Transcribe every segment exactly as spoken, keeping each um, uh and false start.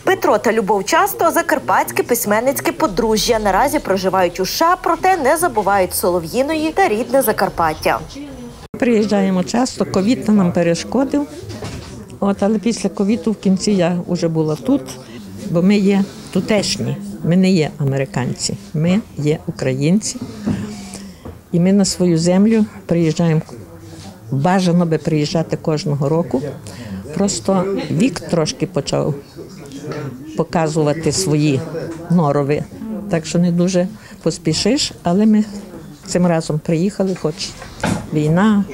Петро та Любов часто – закарпатське письменницьке подружжя. Наразі проживають у США, проте не забувають Солов'їної та рідне Закарпаття. Приїжджаємо часто, ковід нам перешкодив, От, але після ковіду в кінці я вже була тут, бо ми є тутешні, ми не є американці, ми є українці. І ми на свою землю приїжджаємо, бажано би приїжджати кожного року. Просто вік трошки почав показувати свої норови, так що не дуже поспішиш, але ми цим разом приїхали, хоч війна,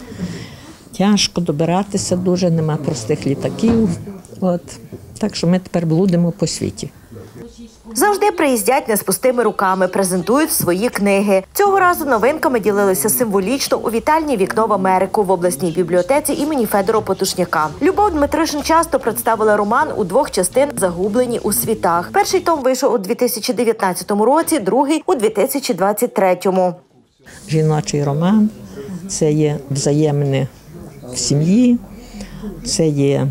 тяжко добиратися дуже, нема простих літаків, от. Так що ми тепер блудимо по світі. Завжди приїздять не з пустими руками, презентують свої книги. Цього разу новинками ділилися символічно у вітальні «Вікно в Америку» в обласній бібліотеці імені Федора Потушняка. Любов Дмитришин часто представила роман у двох частин «Загублені у світах». Перший том вийшов у дві тисячі дев'ятнадцятому році, другий – у дві тисячі двадцять третьому. Жіночий роман – це є взаємне в сім'ї, це є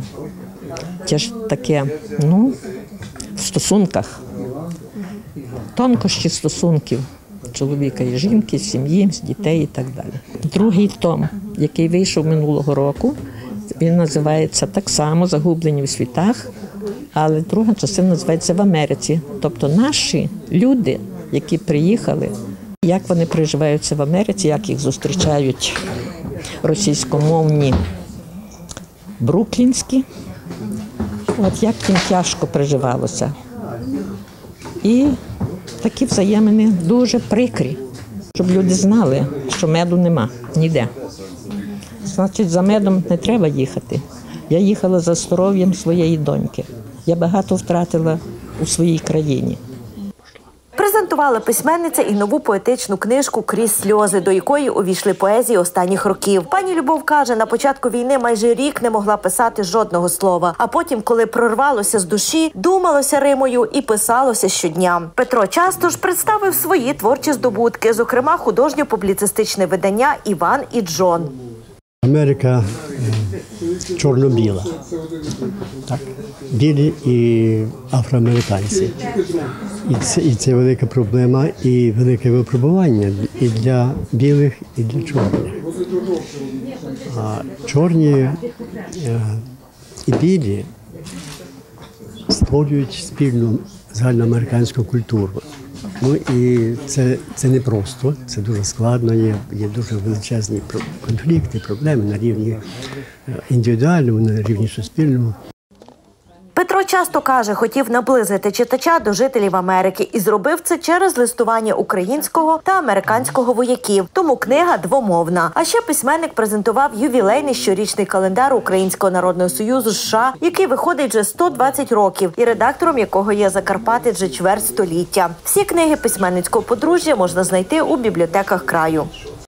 таке, ну, в стосунках, тонкощі стосунків чоловіка і жінки, сім'ї, дітей і так далі. Другий том, який вийшов минулого року, він називається так само «Загублені в світах», але друга частина називається «В Америці». Тобто наші люди, які приїхали, як вони приживаються в Америці, як їх зустрічають російськомовні бруклінські, от як їм тяжко приживалося. І такі взаємини дуже прикрі, щоб люди знали, що меду нема ніде. Значить, за медом не треба їхати. Я їхала за здоров'ям своєї доньки. Я багато втратила у своїй країні. Презентувала письменниця і нову поетичну книжку «Крізь сльози», до якої увійшли поезії останніх років. Пані Любов каже, на початку війни майже рік не могла писати жодного слова. А потім, коли прорвалося з душі, думалося римою і писалося щодня. Петро часто ж представив свої творчі здобутки, зокрема художньо-публіцистичне видання «Іван і Джон». Америка чорно-біла, так, білі і афроамериканці. І це, і це велика проблема і велике випробування і для білих, і для чорних. А чорні і білі створюють спільну загальноамериканську культуру. Ну і це, це не просто, це дуже складно, є, є дуже величезні конфлікти, проблеми на рівні індивідуальному, на рівні суспільному. Петро часто каже, хотів наблизити читача до жителів Америки і зробив це через листування українського та американського вояків. Тому книга двомовна. А ще письменник презентував ювілейний щорічний календар Українського народного союзу США, який виходить вже сто двадцять років, і редактором якого є закарпатець вже чверть століття. Всі книги письменницького подружжя можна знайти у бібліотеках краю.